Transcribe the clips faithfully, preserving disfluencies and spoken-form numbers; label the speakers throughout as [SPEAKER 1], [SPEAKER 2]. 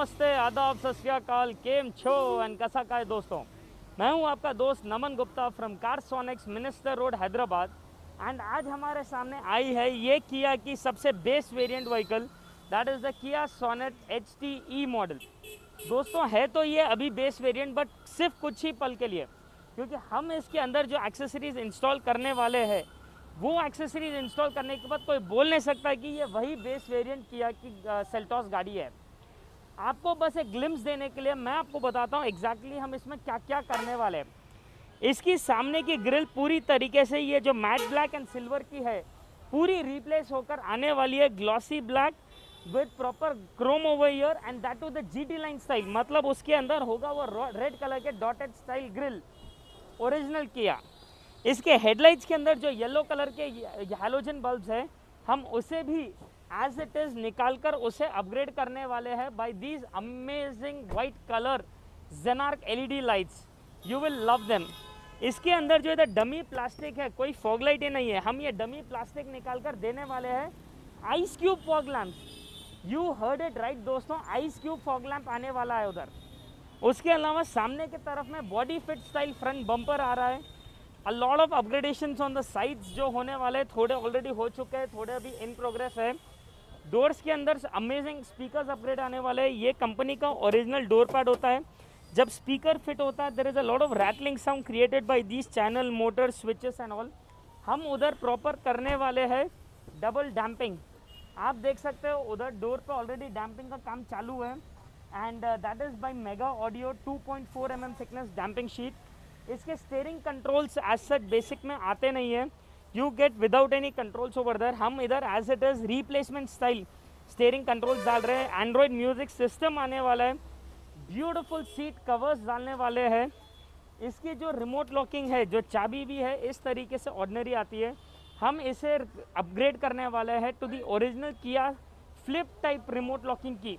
[SPEAKER 1] नमस्ते, आदाब, सत श्री अकाल, केम छो एंड कैसा काय दोस्तों। मैं हूं आपका दोस्त Naman Gupta from Carsonics, Minister Road, Hyderabad. And आज हमारे सामने आई है ये किया की सबसे best variant vehicle, that is the Kia Sonet H T E model. दोस्तों है तो ये अभी बेस वेरिएंट, बट सिर्फ कुछ ही पल के लिए, क्योंकि हम इसके अंदर जो एक्सेसरीज इंस्टॉल करने वाले हैं वो एक्सेसरीज इंस्टॉल करने के बाद कोई बोल नहीं सकता कि ये वही बेस वेरिएंट किया की सेल्टॉस गाड़ी है। आपको बस एक ग्लिम्स देने के लिए मैं आपको बताता हूँ एग्जैक्टली हम इसमें क्या क्या करने वाले हैं। इसकी सामने की ग्रिल पूरी तरीके से ये जो मैट ब्लैक एंड सिल्वर की है पूरी रिप्लेस होकर आने वाली है glossy black with proper chrome over here and that too the GT line style. मतलब उसके अंदर होगा वो रेड कलर के dotted style grille original Kia. इसके हेडलाइट्स के अंदर जो येलो कलर के हैलोजन बल्ब्स है हम उसे भी एज इट इज निकालकर उसे अपग्रेड करने वाले हैं by these amazing white colour Xenarc LED lights. You will love them. इसके अंदर जो है डमी प्लास्टिक है, कोई फॉग लाइट ही नहीं है, हम ये डमी प्लास्टिक निकालकर देने वाले हैं ice cube fog lamp. You heard it right दोस्तों, आइस क्यूब फॉग लैम्प आने वाला है उधर। उसके अलावा सामने की तरफ में body fit style front bumper आ रहा है। A lot of upgradations on the sides जो होने वाले हैं, थोड़े ऑलरेडी हो चुके हैं, थोड़े अभी इन प्रोग्रेस है। डोर्स के अंदर अमेजिंग स्पीकर्स अपग्रेड आने वाले हैं। ये कंपनी का ओरिजिनल डोर पैड होता है। जब स्पीकर फिट होता है there is a lot of rattling sound created by these channel motor switches and all. हम उधर प्रॉपर करने वाले हैं डबल डैम्पिंग। आप देख सकते हो उधर डोर पे ऑलरेडी डैम्पिंग का काम चालू है and that is by Mega Audio two point four M M thickness damping sheet. इसके steering controls as such basic में आते नहीं है, you get without any controls over there. हम इधर as it is replacement style steering controls डाल रहे हैं। एंड्रॉयड म्यूजिक सिस्टम आने वाला है, ब्यूटीफुल सीट कवर्स डालने वाले हैं। इसकी जो रिमोट लॉकिंग है, जो चाबी भी है इस तरीके से ऑर्डिनरी आती है, हम इसे अपग्रेड करने वाले हैं to the original Kia flip type remote locking key.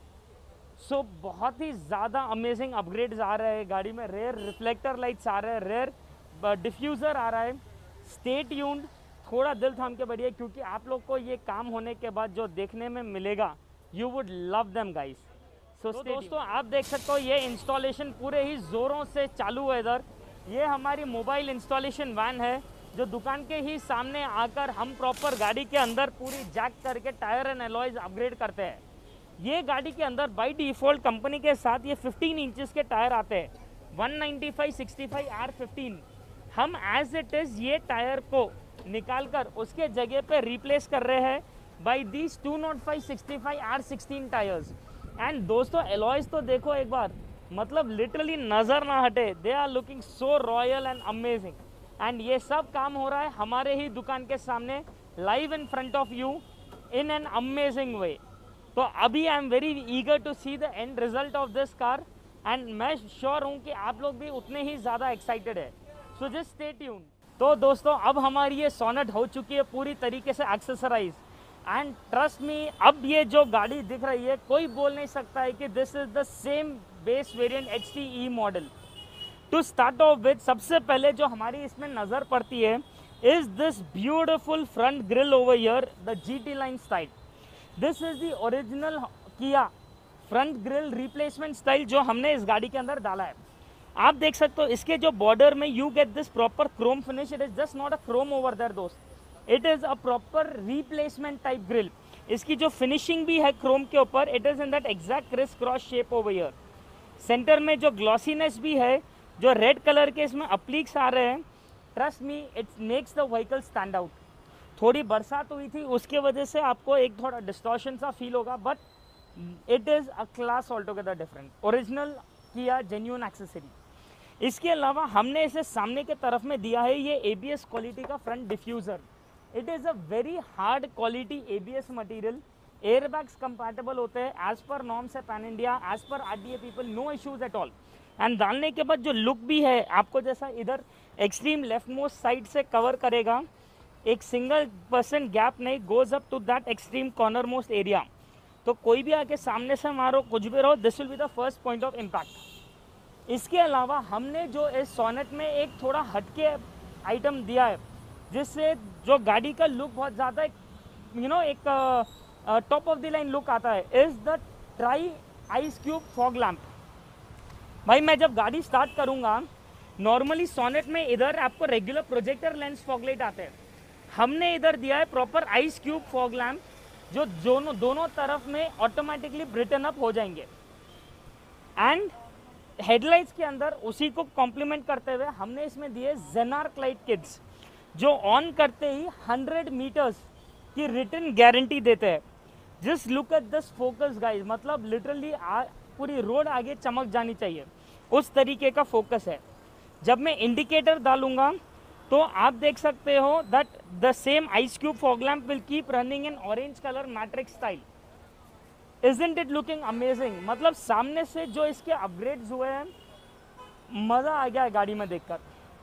[SPEAKER 1] So so, बहुत ही ज़्यादा अमेजिंग अपग्रेड्स आ रहे हैं गाड़ी में। रेयर रिफ्लेक्टर लाइट्स आ रहे हैं, रेयर डिफ्यूज़र आ रहा है। स्टे ट्यून्ड, थोड़ा दिल थाम के बढ़िए, क्योंकि आप लोग को ये काम होने के बाद जो देखने में मिलेगा you would love them guys. So दोस्तों आप देख सकते हो ये इंस्टॉलेशन पूरे ही ज़ोरों से चालू है इधर। ये हमारी मोबाइल इंस्टॉलेशन वैन है जो दुकान के ही सामने आकर हम प्रॉपर गाड़ी के अंदर पूरी जैक करके टायर एंड एलॉयज अपग्रेड करते हैं। ये गाड़ी के अंदर बाय डिफ़ॉल्ट कंपनी के साथ ये फिफ्टीन इंचेस के टायर आते हैं, one ninety five sixty five R fifteen. हम एज इट इज़ ये टायर को निकालकर उसके जगह पे रिप्लेस कर रहे हैं by these two nought five sixty five R sixteen tyres. And दोस्तों एलॉयज तो देखो एक बार, मतलब लिटरली नज़र ना हटे, they are looking so royal and amazing. And ये सब काम हो रहा है हमारे ही दुकान के सामने live in front of you in an amazing way. तो अभी I am very eager to see the end result of this car and मैं श्योर हूँ कि आप लोग भी उतने ही ज़्यादा एक्साइटेड है। So just stay tune. तो दोस्तों अब हमारी ये सोनेट हो चुकी है पूरी तरीके से एक्सेसराइज एंड ट्रस्ट मी, अब ये जो गाड़ी दिख रही है कोई बोल नहीं सकता है कि this is the same base variant H T E model. To start off with सबसे पहले जो हमारी इसमें नज़र पड़ती है is this beautiful front grille over here, the GT line style. This is the original Kia front grille replacement style जो हमने इस गाड़ी के अंदर डाला है। आप देख सकते हो इसके जो बॉर्डर में you get this proper chrome finish. It is just not a chrome over there दोस्त, it is a proper replacement type grille. इसकी जो फिनिशिंग भी है क्रोम के ऊपर, it is in that exact criss cross shape over here. Centre में जो glossiness भी है, जो रेड कलर के इसमें अप्लीक्स आ रहे हैं, trust me it makes the vehicle stand out. थोड़ी बरसात हुई थी उसके वजह से आपको एक थोड़ा डिस्टॉर्शन सा फील होगा, but it is a class all together different, original Kia genuine accessory. इसके अलावा हमने इसे सामने के तरफ में दिया है ये ए बी एस क्वालिटी का front diffuser. It is a very hard quality A B S material. Airbags compatible होते हैं एज पर नॉर्म्स है pan India, as per R D A people, no issues at all. And डालने के बाद जो look भी है आपको, जैसा इधर एक्सट्रीम लेफ्ट मोस्ट साइड से कवर करेगा, एक सिंगल परसेंट गैप नहीं, goes up to that extreme corner most area. तो कोई भी आके सामने से मारो, कुछ भी रहो, this will be the first point of impact. इसके अलावा हमने जो इस सोनेट में एक थोड़ा हटके आइटम दिया है जिससे जो गाड़ी का लुक बहुत ज़्यादा यू नो एक top of the line look आता है, is the tri ice cube fog lamp. भाई मैं जब गाड़ी स्टार्ट करूँगा, नॉर्मली सोनेट में इधर आपको regular projector lens fog light आते हैं, हमने इधर दिया है proper ice cube fog lamp, जो दोनों दोनों तरफ में ऑटोमेटिकली ब्रिटन अप हो जाएंगे। एंड हेडलाइट्स के अंदर उसी को कॉम्प्लीमेंट करते हुए हमने इसमें दिए जेनार्क लाइट किड्स, जो ऑन करते ही हंड्रेड मीटर्स की रिटर्न गारंटी देते हैं। Just look at this focus guys, मतलब लिटरली पूरी रोड आगे चमक जानी चाहिए, उस तरीके का फोकस है। जब मैं इंडिकेटर डालूंगा तो आप देख सकते हो that the same ice cube fog lamp will keep running in orange colour matrix style. Isn't it looking amazing? मतलब सामने से जो इसके अपग्रेड्स हुए हैं, मज़ा आ गया है गाड़ी में देखकर।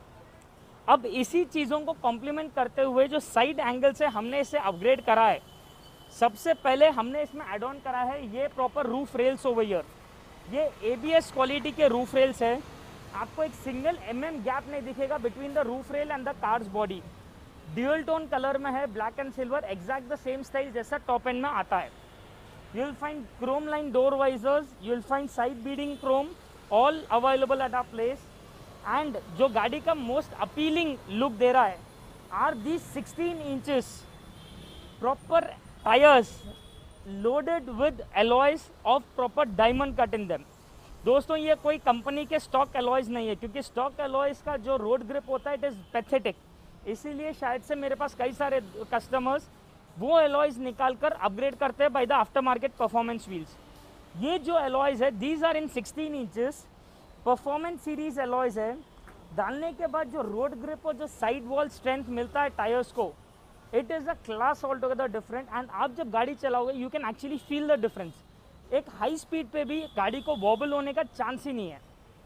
[SPEAKER 1] अब इसी चीज़ों को कॉम्प्लीमेंट करते हुए जो साइड एंगल से हमने इसे अपग्रेड करा है, सबसे पहले हमने इसमें एड ऑन करा है ये proper roof rails over here. ये ए बी एस क्वालिटी के रूफ रेल्स है, आपको एक सिंगल एम एम गैप नहीं दिखेगा between the roof rail and the car's body. Dual tone colour में है, black and silver, exact the same style जैसा टॉप एंड में आता है। You will find chrome line door visors, you will find side beading chrome, all available at our place. And जो गाड़ी का most appealing look दे रहा है are these sixteen inches proper tires loaded with alloys of proper diamond cut in them. दोस्तों ये कोई company के stock alloys नहीं है, क्योंकि स्टॉक alloys का जो रोड ग्रिप होता है इट इज़ पैथेटिक, इसीलिए शायद से मेरे पास कई सारे कस्टमर्स वो एलॉयज़ निकाल कर अपग्रेड करते हैं by the aftermarket performance wheels. ये जो एलॉयज़ है these are in sixteen inches performance series alloys है। डालने के बाद जो रोड ग्रिप और जो साइड वॉल स्ट्रेंथ मिलता है टायर्स को, it is a class all together different. And आप जब गाड़ी चलाओगे you can actually feel the difference. एक हाई स्पीड पे भी गाड़ी को वॉबल होने का चांस ही नहीं है।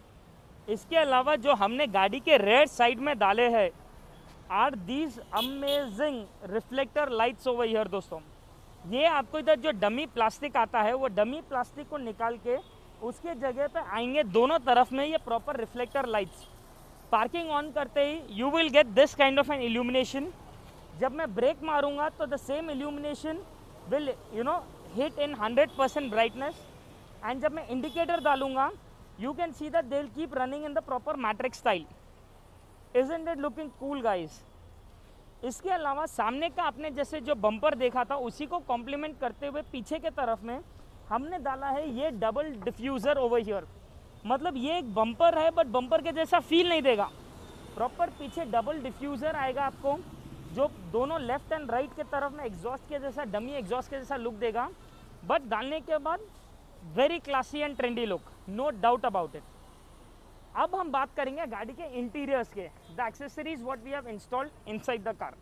[SPEAKER 1] इसके अलावा जो हमने गाड़ी के रेयर साइड में डाले हैं are these amazing reflector lights over here. दोस्तों ये आपको इधर जो डमी प्लास्टिक आता है वो डमी प्लास्टिक को निकाल के उसके जगह पे आएंगे दोनों तरफ में ये proper reflector lights. Parking on करते ही you will get this kind of an illumination. जब मैं ब्रेक मारूंगा तो the same illumination will you know hit in hundred percent brightness. And जब मैं इंडिकेटर डालूंगा you can see that they will keep running in the proper matrix style. Isn't it looking cool guys? इसके अलावा सामने का आपने जैसे जो बम्पर देखा था उसी को कॉम्प्लीमेंट करते हुए पीछे के तरफ में हमने डाला है ये डबल डिफ्यूज़र ओवर हियर। मतलब ये एक बम्पर है बट बम्पर के जैसा फील नहीं देगा। प्रॉपर पीछे डबल डिफ्यूज़र आएगा आपको, जो दोनों लेफ्ट एंड राइट के तरफ में एग्जॉस्ट के जैसा डमी एग्जॉस्ट के जैसा लुक देगा, बट डालने के बाद very classy and trendy look, no doubt about it. अब हम बात करेंगे गाड़ी के इंटीरियर्स के, the accessories what we have installed inside the car.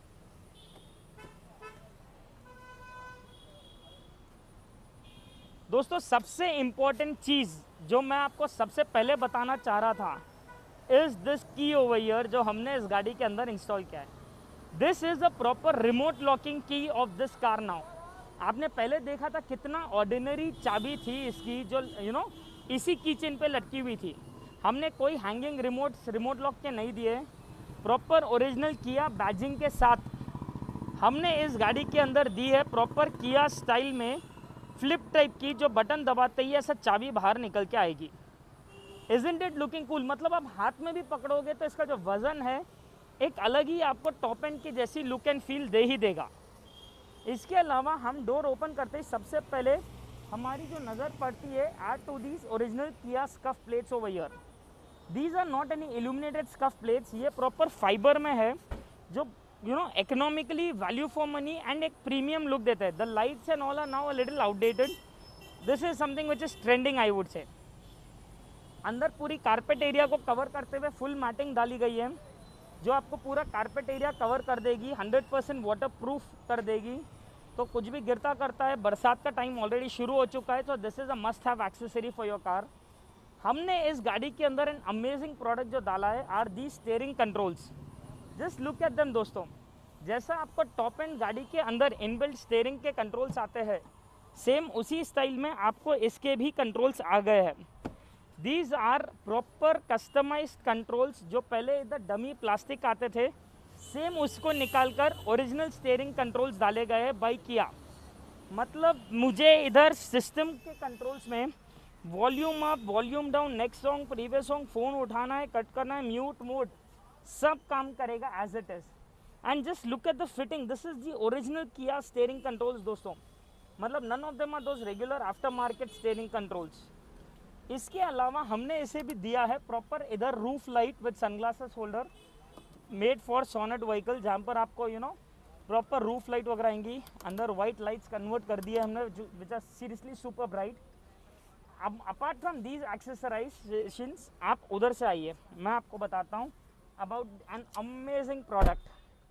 [SPEAKER 1] दोस्तों सबसे इंपॉर्टेंट चीज़ जो मैं आपको सबसे पहले बताना चाह रहा था is this key over here जो हमने इस गाड़ी के अंदर इंस्टॉल किया है। This is the proper remote locking key of this car now. आपने पहले देखा था कितना ऑर्डिनरी चाबी थी इसकी, जो यू नो इसी की चेन पे लटकी हुई थी। हमने कोई हैंगिंग रिमोट रिमोट लॉक के नहीं दिए, प्रॉपर ओरिजिनल किया बैजिंग के साथ हमने इस गाड़ी के अंदर दी है प्रॉपर किया स्टाइल में फ्लिप टाइप की, जो बटन दबाते ही ऐसा चाबी बाहर निकल के आएगी। Isn't it looking cool? मतलब आप हाथ में भी पकड़ोगे तो इसका जो वज़न है एक अलग ही आपको टॉप एंड की जैसी लुक एंड फील दे ही देगा। इसके अलावा हम डोर ओपन करते ही सबसे पहले हमारी जो नज़र पड़ती है at two these original Kia scuff plates over here. These are not any illuminated scuff plates, ये प्रॉपर फाइबर में है जो you know economically value for money and एक प्रीमियम लुक देता है। The lights and all are now a little outdated, this is something which is trending I would say. अंदर पूरी carpet area को cover करते हुए फुल मैटिंग डाली गई है जो आपको पूरा कारपेट एरिया कवर कर देगी, हंड्रेड परसेंट वाटर प्रूफ कर देगी। तो कुछ भी गिरता करता है, बरसात का टाइम ऑलरेडी शुरू हो चुका है, तो this is a must have accessory for your car. हमने इस गाड़ी के अंदर एन अमेजिंग प्रोडक्ट जो डाला है are the steering controls. Just look at them दोस्तों, जैसा आपको टॉप एंड गाड़ी के अंदर इनबिल्ट स्टीयरिंग के कंट्रोल्स आते हैं, सेम उसी स्टाइल में आपको इसके भी कंट्रोल्स आ गए हैं। These are proper customised controls, जो पहले इधर डमी प्लास्टिक आते थे सेम उसको निकालकर ओरिजिनल स्टीयरिंग कंट्रोल्स डाले गए हैं बाय किया। मतलब मुझे इधर सिस्टम के कंट्रोल्स में volume up, volume down, next song, previous song, phone उठाना है, कट करना है, म्यूट मोड, सब काम करेगा as it is. And just look at the fitting, this is the original Kia steering controls दोस्तों, मतलब none of them are those regular after market steering controls. इसके अलावा हमने इसे भी दिया है प्रॉपर इधर roof light with sunglasses holder, made for Sonet vehicle, जहाँ पर आपको you know proper roof light वगैरह आएंगी। अंदर वाइट लाइट्स कन्वर्ट कर दिए हमने which are seriously super bright. अब अपार्ट फ्रॉम दीज एक्सेसराइजेशंस, आप उधर से आइए, मैं आपको बताता हूँ अबाउट एन अमेजिंग प्रोडक्ट।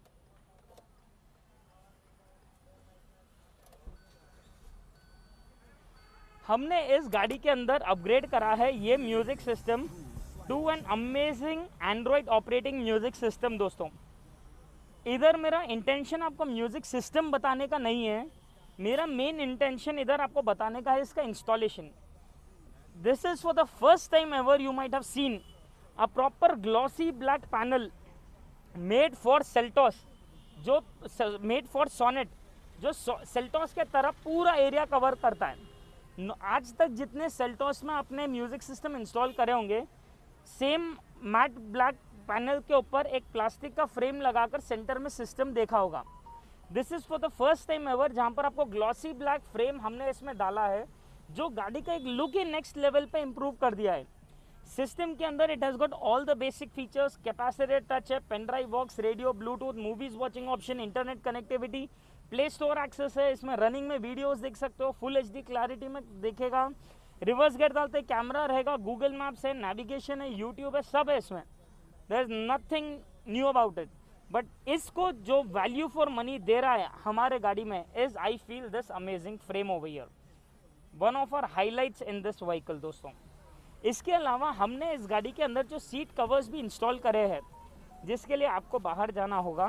[SPEAKER 1] हमने इस गाड़ी के अंदर अपग्रेड करा है ये music system to an amazing Android operating music system दोस्तों। इधर मेरा इंटेंशन आपको म्यूजिक सिस्टम बताने का नहीं है, मेरा मेन इंटेंशन इधर आपको बताने का है इसका installation. This is for the first time ever you might have seen a proper glossy black panel made for Seltos, जो मेड फॉर सोनेट, जो सेल्टॉस के तरफ पूरा एरिया कवर करता है। आज तक जितने सेल्टॉस में अपने म्यूजिक सिस्टम इंस्टॉल करे होंगे, सेम मैट ब्लैक पैनल के ऊपर एक प्लास्टिक का फ्रेम लगाकर सेंटर में सिस्टम देखा होगा। This is for the first time ever जहाँ पर आपको ग्लॉसी ब्लैक फ्रेम हमने इसमें डाला है, जो गाड़ी का एक लुक ही नेक्स्ट लेवल पे इम्प्रूव कर दिया है। सिस्टम के अंदर it has got all the basic features, capacitor touch है, pen drive box, radio, Bluetooth, movies watching option, internet connectivity, play store access है, इसमें रनिंग में वीडियोस देख सकते हो, फुल एच डी क्लैरिटी में देखेगा, रिवर्स गेट डालते कैमरा रहेगा, गूगल मैप्स है, नेविगेशन है, यूट्यूब है, सब है इसमें। There is nothing new about it, but इसको जो वैल्यू फॉर मनी दे रहा है हमारे गाड़ी में is I feel this amazing frame over here, one of our highlights in this vehicle दोस्तों। इसके अलावा हमने इस गाड़ी के अंदर जो सीट कवर्स भी इंस्टॉल करे हैं, जिसके लिए आपको बाहर जाना होगा,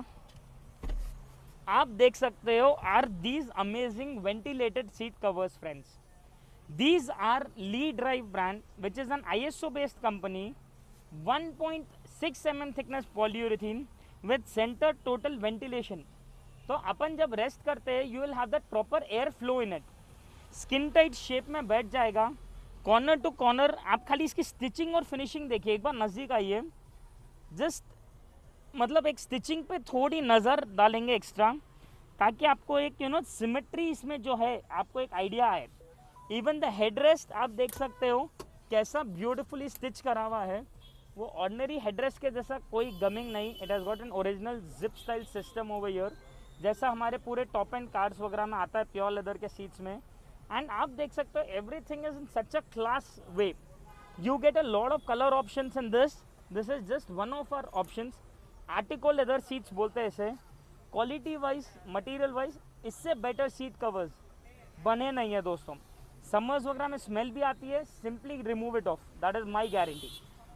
[SPEAKER 1] आप देख सकते हो, are these amazing ventilated seat covers friends. These are Lee Drive brand, which is an I S O based company, one point six millimeter thickness polyurethane with center total ventilation. तो अपन जब रेस्ट करते हैं, you will have that proper air flow in it. Skin tight shape में बैठ जाएगा, corner to corner. आप खाली इसकी स्टिचिंग और फिनिशिंग देखिए, एक बार नज़दीक आइए, जस्ट मतलब एक स्टिचिंग पे थोड़ी नज़र डालेंगे एक्स्ट्रा, ताकि आपको एक यू नो सिमेट्री इसमें जो है आपको एक आइडिया आए। इवन द हेडरेस्ट आप देख सकते हो कैसा ब्यूटीफुली स्टिच करा हुआ है, वो ऑर्डिनरी हेडरेस्ट के जैसा कोई गमिंग नहीं। It has got an original zip style system over here, जैसा हमारे पूरे टॉप एंड कार्स वगैरह में आता है प्योर लेदर के सीट्स में। एंड आप देख सकते हो everything is in such a class way. You get a lot of colour options in this, this is just one of our options. Artico leather seats बोलते हैं इसे। क्वालिटी वाइज, मटेरियल वाइज इससे better seat covers बने नहीं है दोस्तों। Summers वगैरह में स्मेल भी आती है, simply remove it off, that is my guarantee.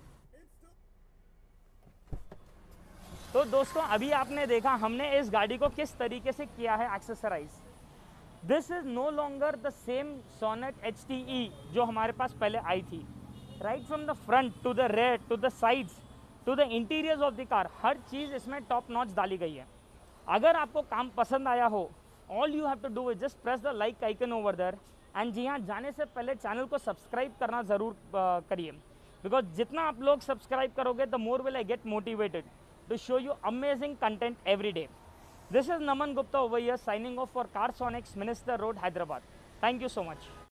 [SPEAKER 1] तो दोस्तों अभी आपने देखा हमने इस गाड़ी को किस तरीके से किया है accessorise. This is no longer the same Sonet H T E जो हमारे पास पहले आई थी। Right from the front to the rear to the sides to the interiors of the car, हर चीज़ इसमें टॉप नॉच डाली गई है। अगर आपको काम पसंद आया हो, all you have to do is just press the like icon over there. And जी हाँ, जाने से पहले चैनल को सब्सक्राइब करना ज़रूर करिए, बिकॉज जितना आप लोग सब्सक्राइब करोगे the more will I get motivated to show you amazing content every day. This is Naman Gupta over here, signing off for Carsonics, Minister Road, Hyderabad. Thank you so much.